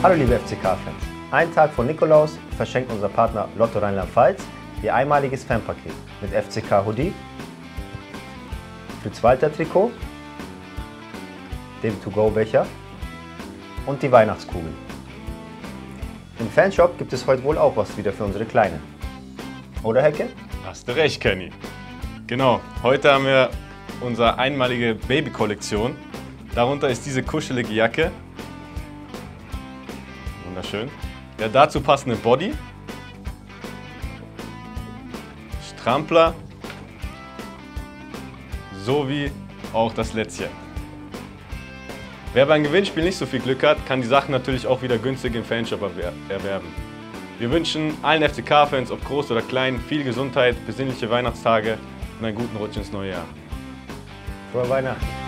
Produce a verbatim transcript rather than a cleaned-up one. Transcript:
Hallo liebe F C K-Fans. Einen Tag vor Nikolaus verschenkt unser Partner Lotto Rheinland-Pfalz ihr einmaliges Fanpaket mit F C K-Hoodie, Fritz-Walter-Trikot, dem To-Go-Becher und die Weihnachtskugel. Im Fanshop gibt es heute wohl auch was wieder für unsere Kleinen. Oder Hecke? Hast du recht, Kenny. Genau, heute haben wir unsere einmalige Baby-Kollektion. Darunter ist diese kuschelige Jacke. Wunderschön. Der dazu passende Body. Strampler. Sowie auch das Lätzchen. Wer beim Gewinnspiel nicht so viel Glück hat, kann die Sachen natürlich auch wieder günstig im Fanshop erwerben. Wir wünschen allen F C K-Fans, ob groß oder klein, viel Gesundheit, besinnliche Weihnachtstage und einen guten Rutsch ins neue Jahr. Frohe Weihnachten!